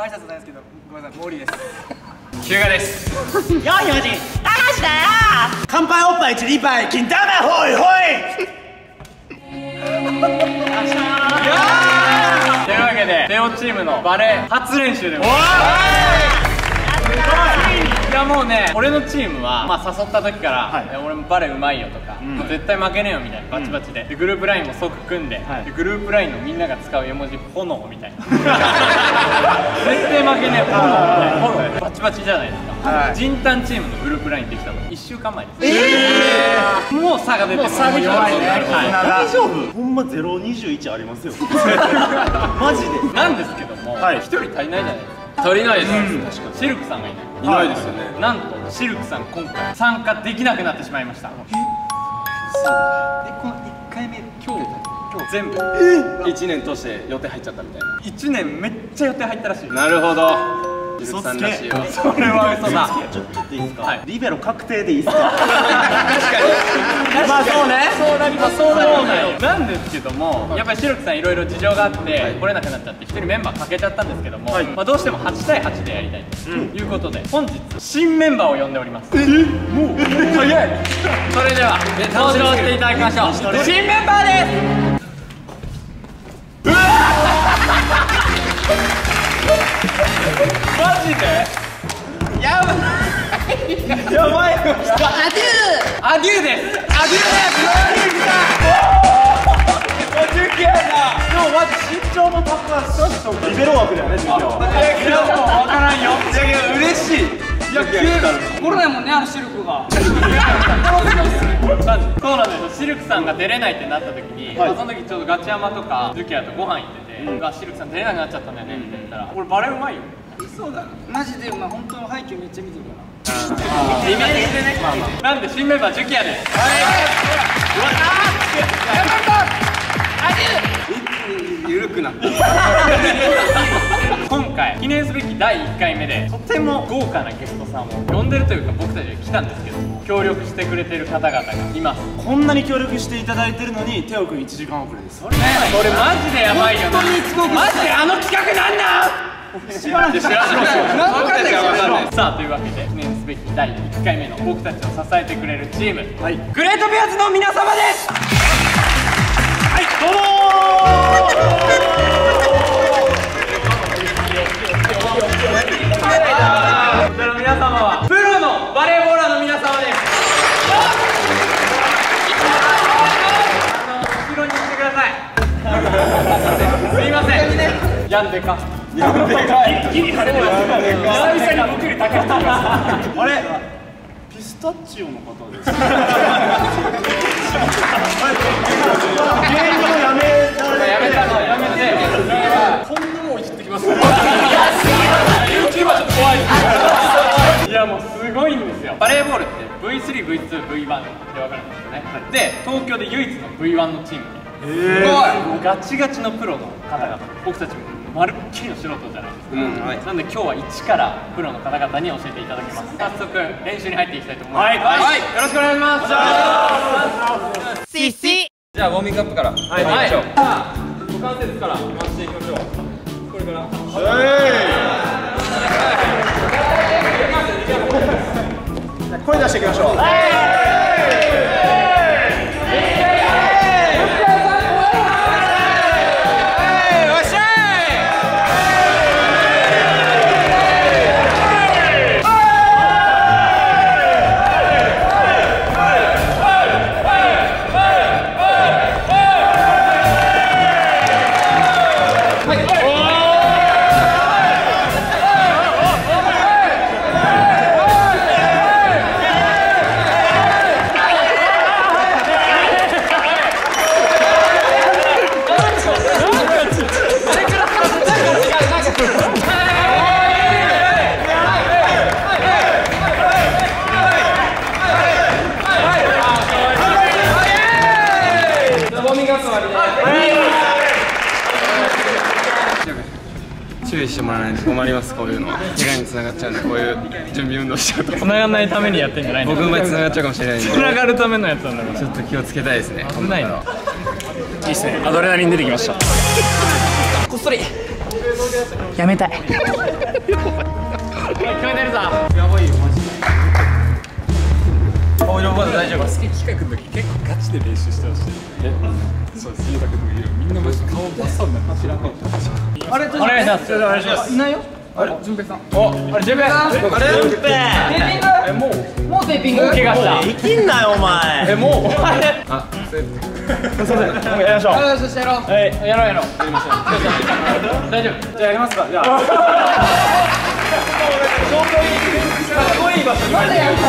挨拶ないですけど、ごめんなさい、モーリーです。 日向です。 4、4時、高橋だよ。乾杯おっぱい1、2杯、金玉ほいほい。 というわけで、テオチームのバレー初練習でございます。いやもうね、俺のチームは、まあ、誘った時から、俺もバレーうまいよとか、もう絶対負けねえよみたいなバチバチで、グループラインも即組んで、グループラインのみんなが使う絵文字炎みたいな絶対負けねえよ炎みたいな炎バチバチじゃないですか。人丹チームのグループラインできたの1週間前です。もう差が出てる。差が弱いね。 大丈夫？ほんま021ありますよ。マジで。 なんですけども、1人足りないじゃないですか。足りないです。確かにシルクさんがいない。いないですよね。なんとシルクさん今回参加できなくなってしまいました。 この1回目今日全部 1年通して予定入っちゃったみたいな。 1年めっちゃ予定入ったらしい。 なるほど。シルクさんらしいよ。 それは嘘だ。 ちょっといいですか？リベロ確定でいいですか？ 確かに。 まあそうね。そうなります。そうなんですけども、やっぱりシルクさんいろいろ事情があって来れなくなっちゃって1人メンバーかけちゃったんですけども、まあどうしても8対8でやりたいということで本日新メンバーを呼んでおります。もう早い。それでは登場していただきましょう。新メンバーです。マジでやばいやばい。アデューです。アデューです。でもマジ身長も高い。 リベロ枠だよね、授業。 いやもう分からんよ。いやけど嬉しい。いやコロナやもんね、あのシルクが。 そうなんですよ。シルクさんが出れないってなった時に、その時ちょうどガチヤマとかズキヤとご飯行ってて、シルクさん出れなくなっちゃったんだよねって言ったら、俺バレーうまいよ。 そうだ。マジでお前本当の背景めっちゃ見てるから。 イメージでね。なんで新メンバーズキヤです。 緩くなった。 今回記念すべき第1回目でとても豪華なゲストさんを呼んでるというか僕たちが来たんですけども、協力してくれてる方々がいます。 こんなに協力していただいてるのにテオくん1時間遅れです。 それマジでやばいよな。マジであの企画なんだ。知らない。さあというわけで記念すべき第1回目の僕たちを支えてくれるチーム、グレートビアーズの皆様です。はい、どうもこちらの皆様はプロのバレーボーラーの皆様です。後ろに来てください。すいません。やんでか。一気に晴れました。久々に僕より高い人います。 あれピスタチオの方です。芸人をやめてこんなもんいじってきます。 いやもうすごいんですよ。バレーボールって V3、V2、V1 で分かれてますよね。で、東京で唯一の V1 のチームで、ガチガチのプロの方々、僕たちもまるっきりの素人じゃないですか。なんで今日は一からプロの方々に教えていただきます。早速練習に入っていきたいと思います。はい、よろしくお願いします。 シシ。 じゃあウォーミングアップから入りましょう。股関節から回していきましょう。これから。 声出していきましょう。 注意してもらわないと困ります。こういうのは怪我につながっちゃうんで、こういう準備運動しちゃうと繋がらないためにやってんじゃないの？ 僕の場合繋がっちゃうかもしれないんで、 繋がるためのやつなんだから、 ちょっと気をつけたいですね。 危ないの。 いいっすね。アドレナリン出てきました。 こっそり。 やめたい。 聞こえてるぞ。 おい、まだ大丈夫。 バスケ企画の時結構ガチで練習してましたよ。そうです。家だけどみんなマジ顔真っ青になって知らんかった。 あれ、お願いします。お願いします。 いないよ。あれ、順平さん。 お、あれ、ジェベさん。あれ、 順平。 テーピング。もうテーピング。怪我した。 生きんなよお前。 もう。あれ。 あ、すいません。 やりましょう。 よし、やろう。 はい、やろう。やりましょう。大丈夫。じゃあやりますか。じゃあ。かっこいい場所に。まだやる。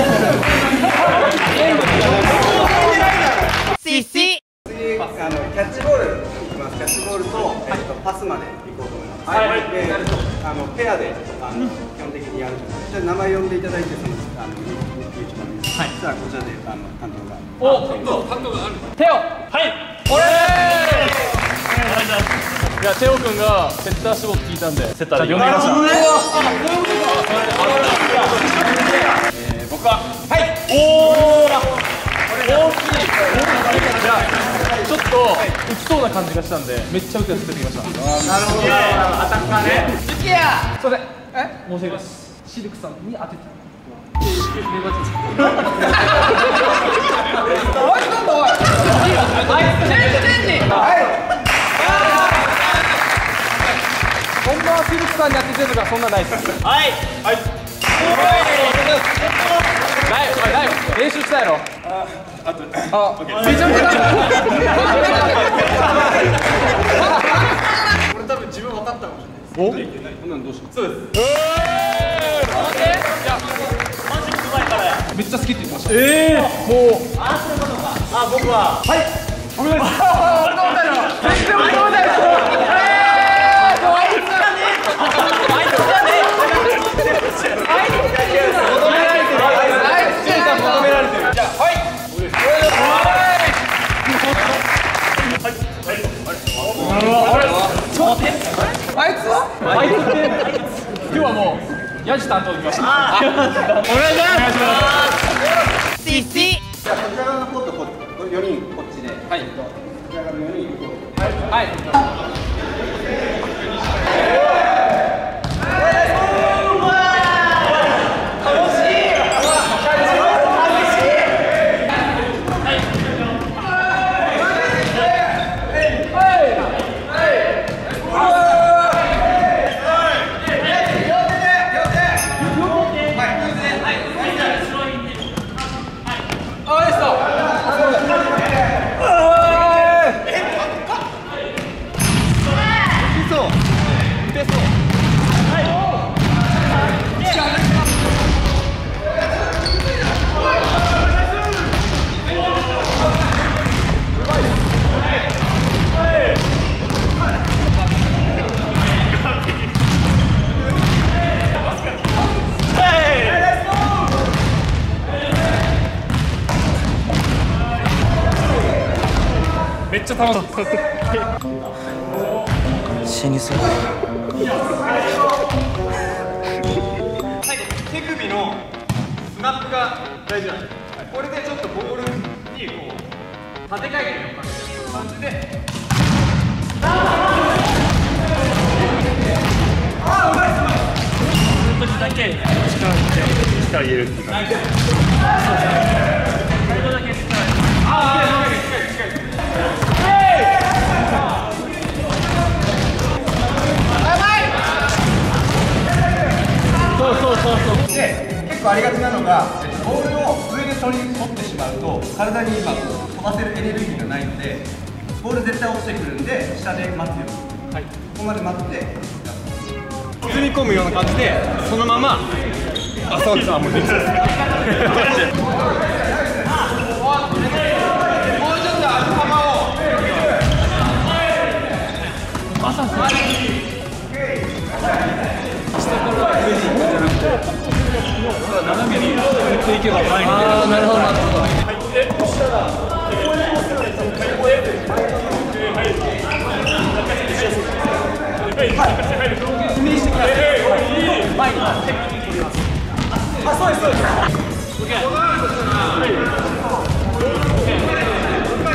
シシ。 キャッチボールいきます。キャッチボールとパスまで行こうと思います。はい。で、ペアで基本的にやると思います。じゃあ名前呼んでいただいてそのYouTube に。はい。じゃあこちらで担当が。 お、担当がある。テオ。はい。おれー。いや、テオ君がセッター絞って聞いたんで。セッターで呼んでみました。僕は。はい。おお。大きい。じゃあちょっと打ちそうな感じがしたんで、めっちゃ打つやつ出てきました。なるほど。アタッカーね。すいません。申し訳ないです。シルクさんに当ててた。おい、なんだおい。本場はシルクさんに当ててるのがそんなないです。はい。はい。練習したやろ。めちゃめちゃ。これ多分自分分かったかもしれないです。お？どうしよう。そうです。めっちゃ好きって言ってました。もう。あ、そういうことか。あ、僕は。はい。お願いします。俺の歌よ。全然俺の歌よ。あいつは？今日はもうヤジ担当できました。お願いします。 シシ。 じゃあこちら側のコート4人こっちで。はい。こちら側の4人こう。 はい。めっちゃ楽しい。 死にそう。 手首のスナップが大事なんです。これでちょっとボールにこう縦回転の感じで。その時だけ力入れるっていう感じ。そうですね。最後だけ力。 で、結構ありがちなのが、ボールを上で取ってしまうと体に今飛ばせるエネルギーがないので、ボール絶対落ちてくるんで下で待つように、はい、ここまで待って包み込むような感じでそのままそうです。もうできた。もうちょっと頭を斜めに振っていけば前に出る。ああ、なるほどなるほど。イメージしてください。前に手首に取ります。あ、そうですそうです。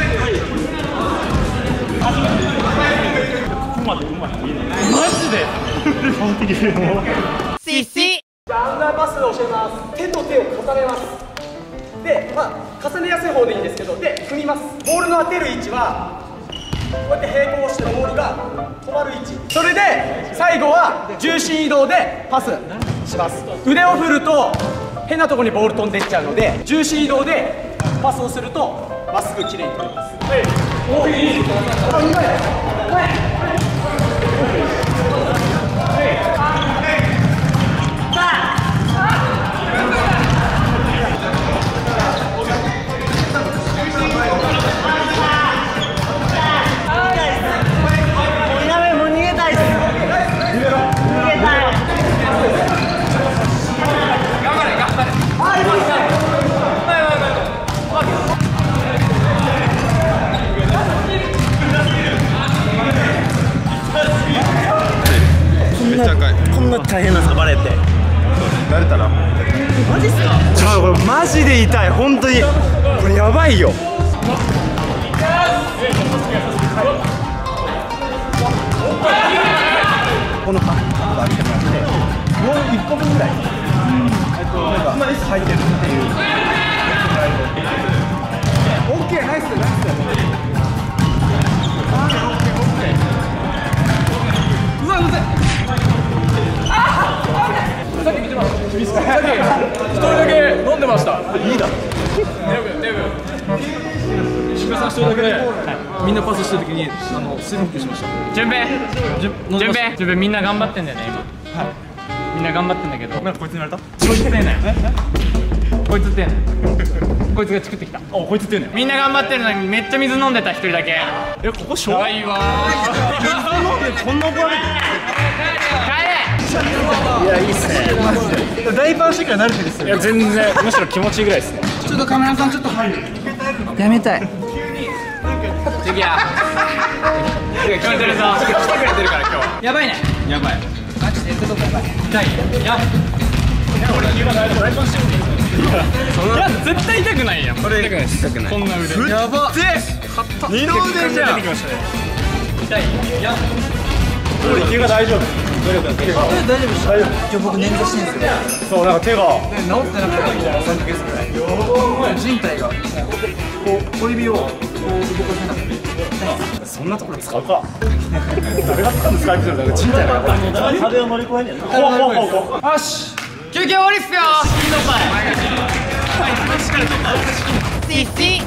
ここまでうまい。マジで。 シシ。 じゃあアンダーパスを教えます。手と手を重ねます。で、重ねやすい方でいいんですけど、で踏みます。ボールの当てる位置はこうやって平行してボールが止まる位置。それで最後は重心移動でパスします。腕を振ると変なところにボール飛んでいっちゃうので、重心移動でパスをするとまっすぐきれいに取れます。はい。おいい。 こんな大変なんですか、バレーって。 慣れたらマジっすか。 これマジで痛い、本当にこれやばいよ。このパッと開けてもらってもう1個分ぐらいなんか入ってるっていう。オッケー、ナイスナイス。 さっき見てました。さっき一人だけ飲んでました。いいだろ。デブ。宿さん一人だけね、みんなパスしてる時に水分補給しました。 順平みんな頑張ってんだよね今。はい。みんな頑張ってんだけど。 なんかこいつに言われた？ こいつってね。こいつってね。こいつが作ってきた。 お、こいつって言うね。 みんな頑張ってるのにめっちゃ水飲んでた一人だけ。 ここしょうがいわ。 水飲んでこんな怒られる。 いや、いいっすね。マジで。 ダイバーしてから慣れてるっすよ。 いや全然むしろ気持ちいいぐらいですね。 ちょっとカメラさんちょっと入る。 やめたい。 次や。聞こえてるぞ。来てくれてるから今日。やばいね。やばい。マジで痛い。や。 俺言わないと大パンしてる。 いや絶対痛くないやん。 痛くないです。こんな腕。 やば。 二の腕じゃん。 痛い。や。 俺手が大丈夫。 大丈夫です。今日僕捻挫してるんですよ。 そう、なんか手が治ってなかったみたいな3ヶ月ぐらい。人体がこう小指をこう動かせなくて。 そんなところ使うか。誰が使うんですか。人体が壁を乗り越えねえな。 よし。休憩終わりっすよ。 シシ。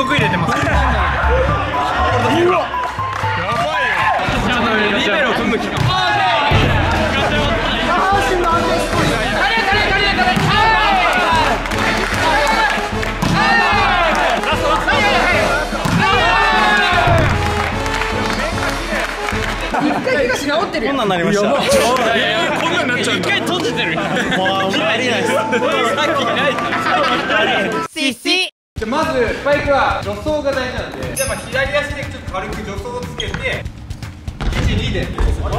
毒入れてます。やばいよ。リベロ組む気か。 一回怪我し治ってるよ。こんなんなりました。こんなんなっちゃうんだ。一回閉じてる。もうありないです。さっきない。シシ。 まずスパイクは助走が大事なんで、じゃあ左足でちょっと軽く助走をつけて、1、2で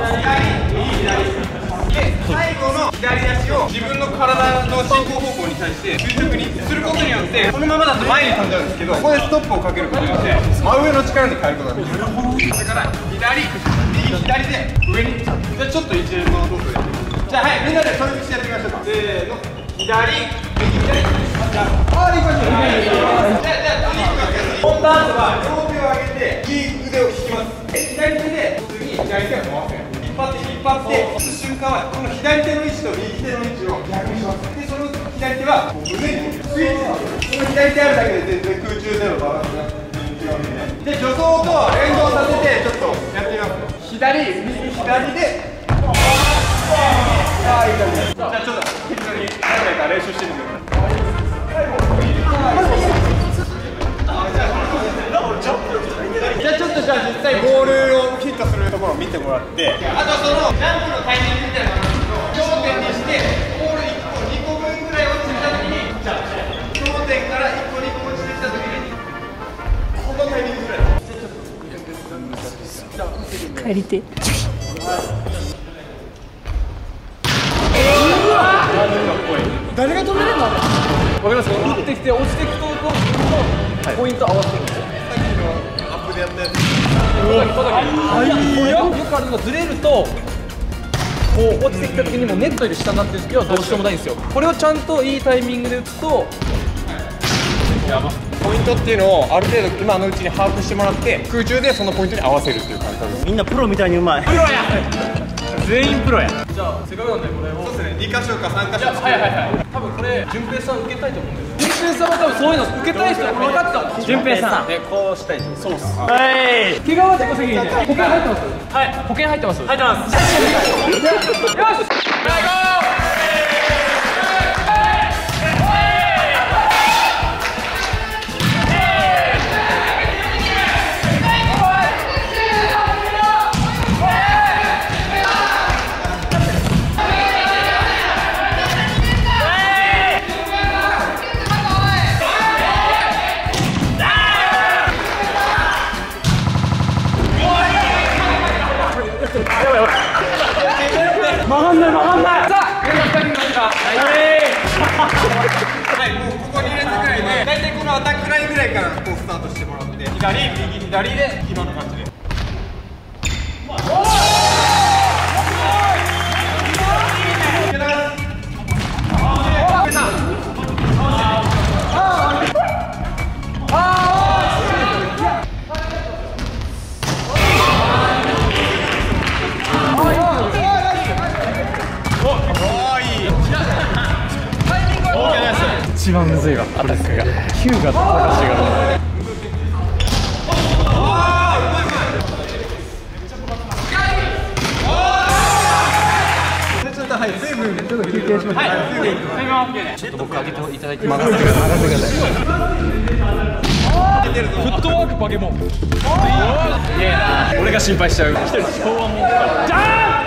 最後の左足を自分の体の進行方向に対して垂直にすることによって、このままだと前に飛んじゃうんですけど、ここでストップをかけることによって真上の力に変えることができる。だから左、右、左で上に。じゃあちょっと一連の動作で。じゃあはい、みんなでそれしてやってみましょうか。せーの、左、右、左。じゃあいきましょう。じゃあ本ターンは両手を上げて右腕を引きます。左手で普通に左手を回せ。引っ張って押す瞬間はこの左手の位置と右手の位置を逆にします。でその左手は胸にスイッチ。この左手あるだけで全然空中でのバランスが違うので。で助走と連動させてちょっとやってみます。左、右、左で。ああいい感じです。じゃあちょっと適当に何回か練習してみてください。じゃあちょっと実際ボールをヒットするところを見てもらって、あとそのジャンプのタイミングみたいなのを頂点にしてボール1個2個分ぐらい落ちてきたときに、じゃあ頂点から1個2個落ちてきたときにこのタイミングぐらい帰りて。誰が止めれるの？ わかりますか？打ってきて落ちていくとポイント合わせてるんですよ。 アップでやったやつ。 よくあるのがずれるとこう落ちてきた時にもネットより下になってる時はどうしようもないんですよ。これをちゃんといいタイミングで打つとポイントっていうのをある程度今のうちに把握してもらって空中でそのポイントに合わせるっていう感覚です。 みんなプロみたいにうまい。 プロや。全員プロや。 じゃあせっかくなんでこれをそうですね。2箇所か3箇所。 はい多分これ順平さん受けたいと思うんですよ。順平さんは多分そういうの受けたい人は分かってたもん。順平さんでこうしたいと。そうっす。はい。怪我は自己責任で。保険入ってます。はい。保険入ってます。入ってます。よし。はい、もうここ2列ぐらいで、大体このアタックラインぐらいからこうスタートしてもらって、左、右、左で今の感じで。 一番むずいわ、アタックがヒューガと高橋がはい、水分ちょっと休憩しましょう。はい、水分 OK で。 ちょっと僕開けていただいて任せてください。フットワークバケモン。俺が心配しちゃう。一人昭和もん。じゃあ。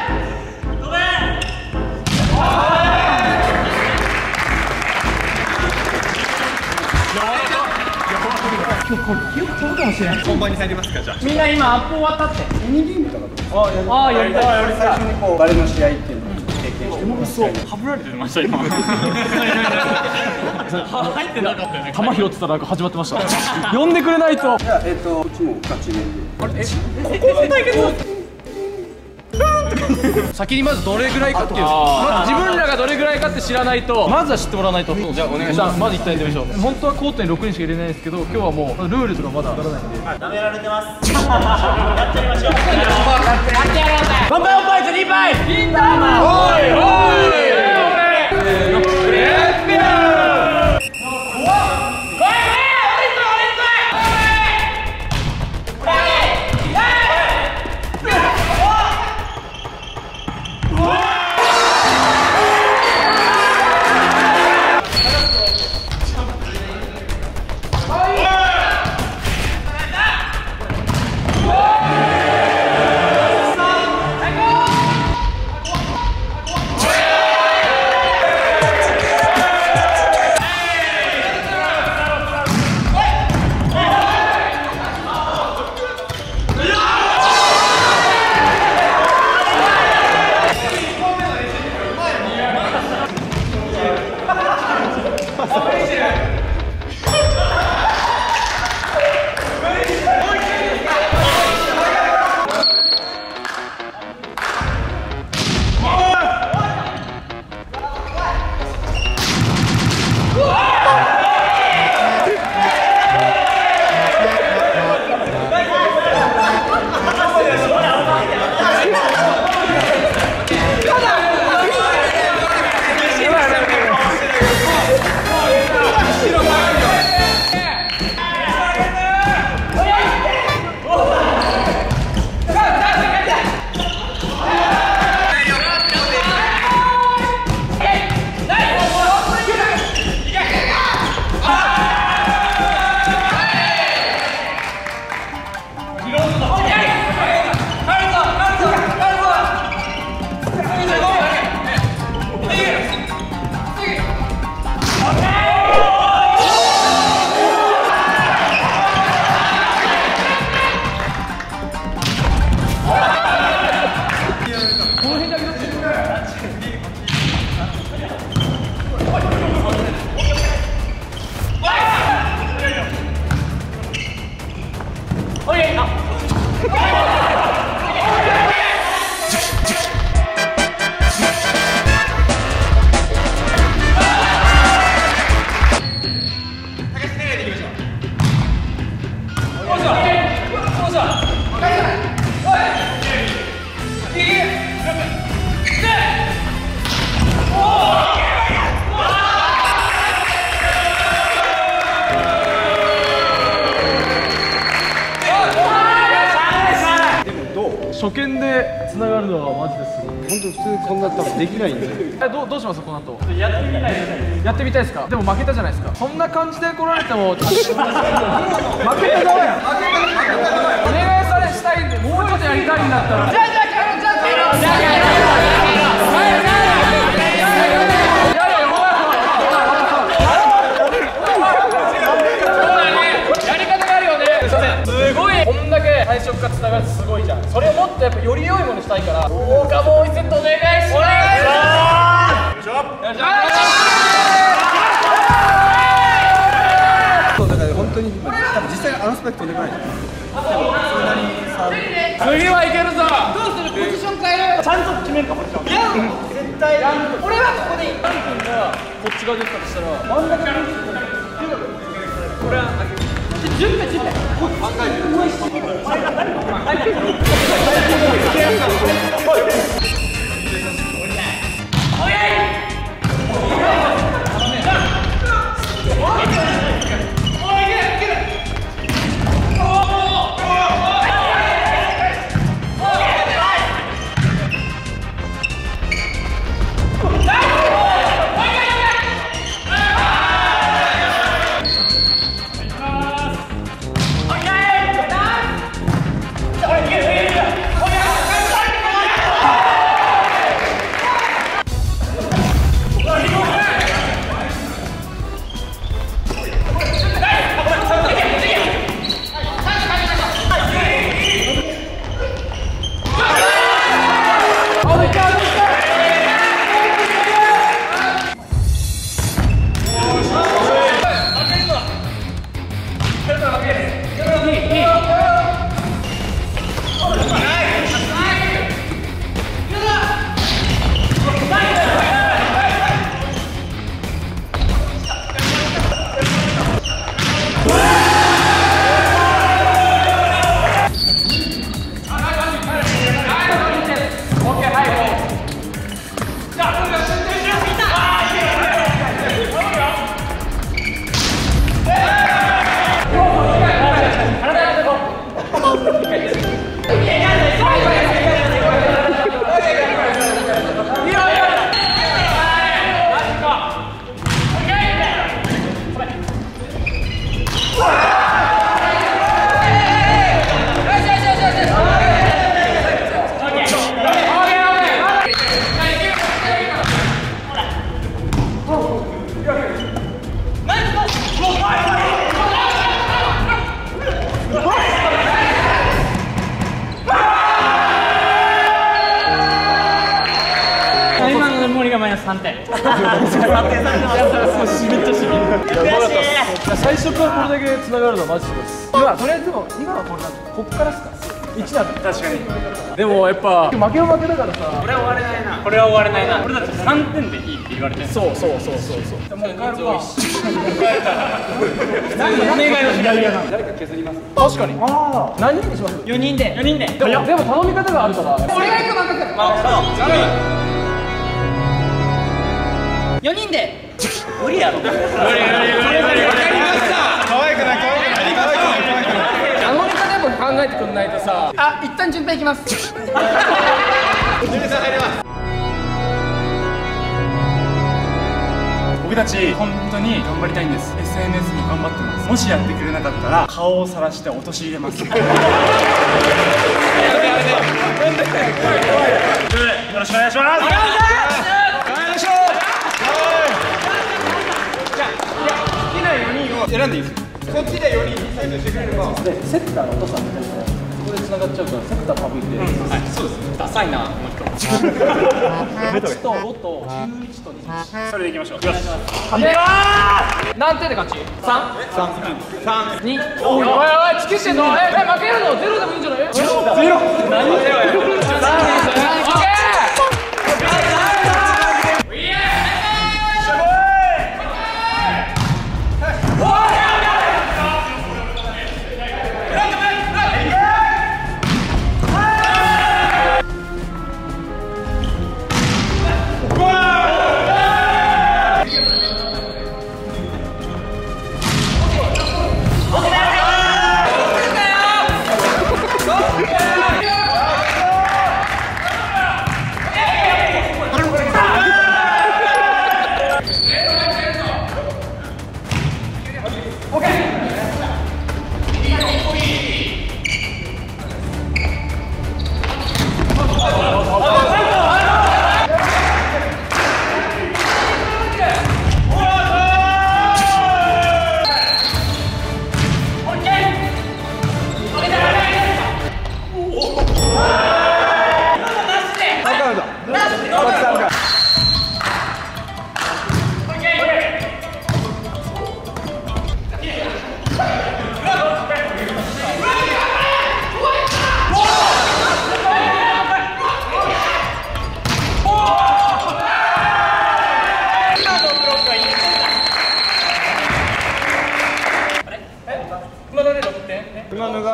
今日これ記憶飛ぶかもしれない。 本番に入りますか、じゃあ。 みんな今アップ終わったって。 ミニゲームとかどうですか？ ああ、やりたい。 最初にこうバレーの試合っていうのを経験してもらって。 はぶられてました今。入ってなかったよね。球拾ってたら始まってました。呼んでくれないと。 じゃあこっちもガチで。 ここ対決。先にまずどれぐらいかっていう、まず自分らがどれぐらいかって知らないと、まずは知ってもらわないと。じゃあお願いします。まず一体やってみましょう。本当はコートに6人しか入れないんですけど、今日はもうルールとかまだわからないんで。 舐められてます。やっちゃいましょう。やってやろうぜ。乾杯、おっぱいと2杯。インターマン。おいおい。レッツゴー。 マジですごい。 本当普通こんな多分できないんで。 どうしますこの後。やってみたいですか。でも負けたじゃないですか。こんな感じで来られても負けた側や。お願いされしたいんで、もうちょっとやりたいんだったら。じゃあすごい、こんだけ最初からつながるってすごいじゃん。それをもっとやっぱより良いものにしたいから、豪華ボーイセットお願いします。 そうだから本当に多分実際あのスペック飛んでこない。 次はいけるぞ。 どうする？ポジション変える？ ちゃんと決めるかポジション。いや絶対。俺はここでいい。ハリ君がこっち側で打ったとしたら真ん中に。これは準備。 マイナス3点。 最初からこれだけ繋がるのはマジです。今とりあえず今はこれなんでこっからですか。1だね。確かに。でもやっぱ負けだからさ。 これは終われないな。これは終われないな。俺だって3点でいいって言われてる。 そう。もう帰るか。お願いをしない。誰か削ります。確かに。何人にします？ 4人で。 でも頼み方があるから。 俺が行く任せる。4人で。 無理やろ。無理。 可愛くない。 頼み方も考えてくんないとさ。 あ、一旦順平いきます。 僕たち本当に頑張りたいんです。 SNS も頑張ってます。もしやってくれなかったら顔をさらして陥れます。よろしくお願いします。 選んでいいですか。そっちで4人セットしてくれれば。 セッターの落としたんだよね。そこで繋がっちゃうからセッター省いて。 はい、そうです。ダサいな、もう一個。 8と5と11と2。 それでいきましょう。 何点で勝ち？3？2？おいつけてんの？負けるの？0でもいいんじゃない？0？何0や？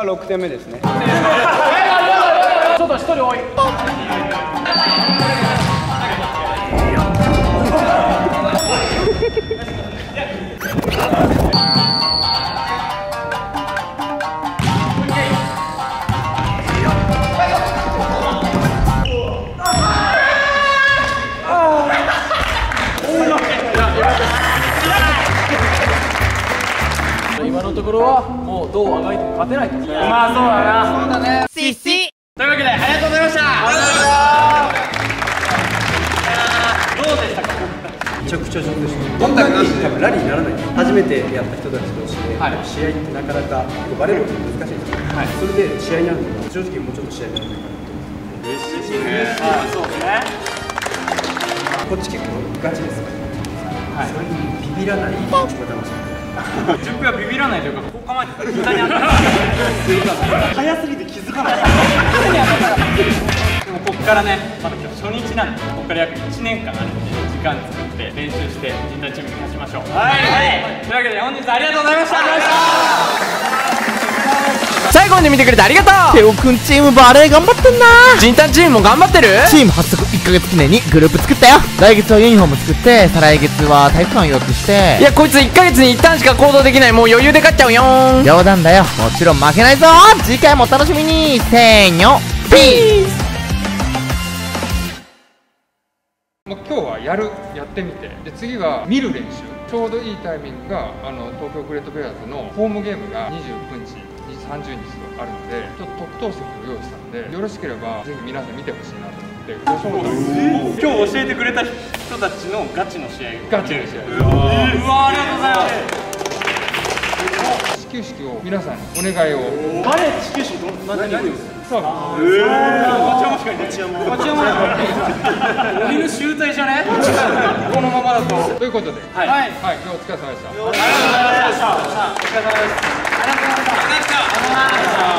6点目ですね。 ちょっと1人多い。今のところはもうどうあがいても勝てないと。まあそうだな。そうだね。 というわけでありがとうございました。どうでしたか？ めちゃくちゃ上手でした。こんなに多分ラリーにならない。初めてやった人たち同士で、試合ってなかなかバレーボールって難しいんですよ。それで試合になるのが正直もうちょっと試合になるのかなと。 嬉しいね。そうですね。 こっち結構ガチですから。それにビビらない気持ちが楽しい。 順平はビビらないというか、こう構えてたら膝に当たる。早すぎて気づかない。でもここからね、まだ今日初日なんで、ここから約1年間あるので、時間作って練習して陣内チームに勝ちましょう。はい。というわけで本日ありがとうございました。 最後まで見てくれてありがとう。 テオくんチームバレー頑張ってんな。 ジンタンチームも頑張ってる。 チーム発足1ヶ月記念にグループ作ったよ。来月はユニフォーム作って、再来月は体育館予約して。 いやこいつ1ヶ月に1ターンしか行動できない。もう余裕で勝っちゃうよーん。 冗談だよ、もちろん負けないぞ。次回もお楽しみに。せーの、ピース。 今日はやってみて、で次は見る練習。ちょうどいいタイミングが東京グレートベアーズのホームゲームが29日、30日とあるので、ちょっと特等席を用意したので、よろしければぜひ皆さん見てほしいなと思ってご招待。 今日教えてくれた人たちのガチの試合。 ガチの試合。 うわ、ありがとうございます。 始球式を皆さんにお願いを。 バレー始球式何をそう。 町山鬼の集大じゃね。 このままだと。ということで、はい、今日お疲れ様でした。 ありがとうございました。お疲れ様です。ありがとうございました。